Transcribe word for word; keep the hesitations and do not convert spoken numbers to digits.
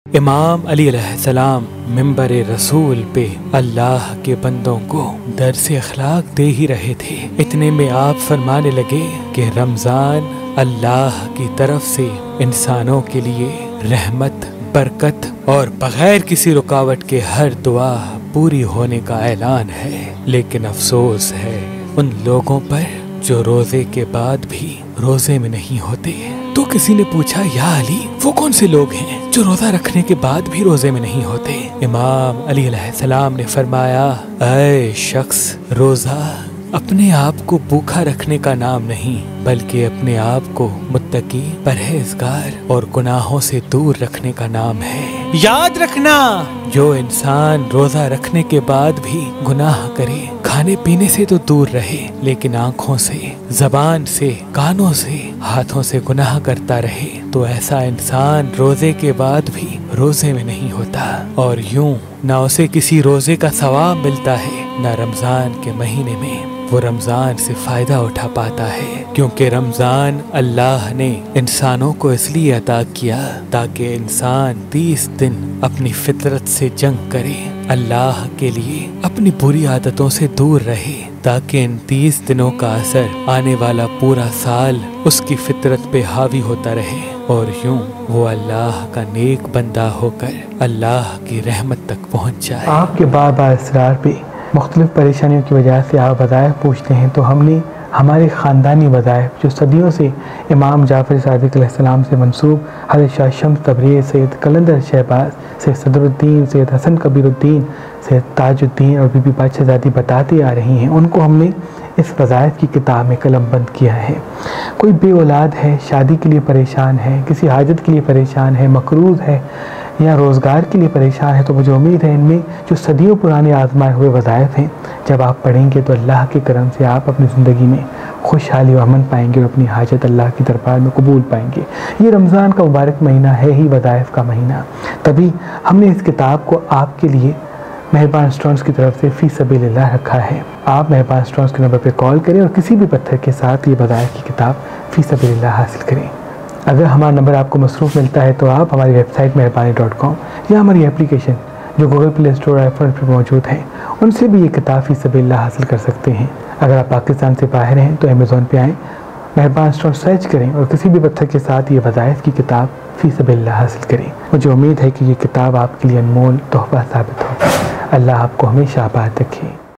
इमाम अली अलैहिस्सलाम मिंबर रसूल पे अल्लाह के बंदों को दर्स अखलाक दे ही रहे थे। इतने में आप फरमाने लगे कि रमज़ान अल्लाह की तरफ से इंसानों के लिए रहमत, बरकत और बगैर किसी रुकावट के हर दुआ पूरी होने का ऐलान है। लेकिन अफसोस है उन लोगों पर जो रोजे के बाद भी रोजे में नहीं होते। तो किसी ने पूछा, या अली, वो कौन से लोग हैं जो रोजा रखने के बाद भी रोजे में नहीं होते? इमाम अली अलैहिस्सलाम ने फरमाया, ऐ शख्स, रोजा अपने आप को भूखा रखने का नाम नहीं, बल्कि अपने आप को मुत्तकी, परहेजगार और गुनाहों से दूर रखने का नाम है। याद रखना, जो इंसान रोजा रखने के बाद भी गुनाह करे, खाने पीने से तो दूर रहे, लेकिन आंखों से, जबान से, कानों से, हाथों से गुनाह करता रहे, तो ऐसा इंसान रोजे के बाद भी रोजे में नहीं होता। और यूं ना उसे किसी रोजे का सवाब मिलता है, ना रमजान के महीने में वो रमजान से फायदा उठा पाता है। क्योंकि रमजान अल्लाह ने इंसानों को इसलिए अता किया ताकि इंसान तीस दिन अपनी फितरत से जंग करे, अल्लाह के लिए अपनी बुरी आदतों से दूर रहे, ताकि इन तीस दिनों का असर आने वाला पूरा साल उसकी फितरत पे हावी होता रहे और यूं वो अल्लाह का नेक बंदा होकर अल्लाह की रहमत तक पहुँच जाए। आपके बार बार इसरार पे मुख्तलिफ परेशानियों की वजह से आप वज़ाइफ पूछते हैं, तो हमने हमारे ख़ानदानी वज़ाइफ जो सदियों से इमाम जाफ़र सादिक़ अलैहिस्सलाम से मंसूब हज़रत शाह शम्स तबरेज़, सैयद कलंदर शहबाज, सैयद सदरुद्दीन, सैयद हसन कबीरुद्दीन, सैयद ताजुद्दीन और बीबी बादशाहज़ादी बताती आ रही हैं, उनको हमने इस वज़ाइफ की किताब में कलमबंद किया है। कोई बे औलाद है, शादी के लिए परेशान है, किसी हाजत के लिए परेशान है, मकरूज़ है या रोज़गार के लिए परेशान है, तो मुझे उम्मीद है इनमें जो सदियों पुराने आजमाए हुए वज़ाइफ हैं, जब आप पढ़ेंगे तो अल्लाह के करम से आप अपनी ज़िंदगी में खुशहाली और अमन पाएंगे और अपनी हाजत अल्लाह की दरबार में कबूल पाएंगे। ये रमज़ान का मुबारक महीना है ही वज़ाइफ का महीना, तभी हमने इस किताब को आपके लिए मेहरबान स्टोन्स की तरफ से फ़ी सबीलिल्लाह रखा है। आप मेहरबान स्टोन्स के नंबर पर कॉल करें और किसी भी पत्थर के साथ ये वज़ाइफ की किताब फ़ी सबीलिल्लाह हासिल करें। अगर हमारा नंबर आपको मसरूफ़ मिलता है तो आप हमारी वेबसाइट मेहरबानी डॉट कॉम या हमारी एप्लीकेशन जो गूगल प्ले स्टोर और एप्पल पर मौजूद है, उनसे भी ये किताब फ़ी सबीलिल्लाह हासिल कर सकते हैं। अगर आप पाकिस्तान से बाहर हैं तो अमेज़ॉन पे आएँ, मेहरबान स्टोर सर्च करें और किसी भी पत्थर के साथ ये वज़ाइफ की किताब फ़ी सबीलिल्लाह हासिल करें। मुझे उम्मीद है कि ये किताब आपके लिए अनमोल तोहफ़ा साबित होगी। अल्लाह आपको हमेशा आबाद रखे।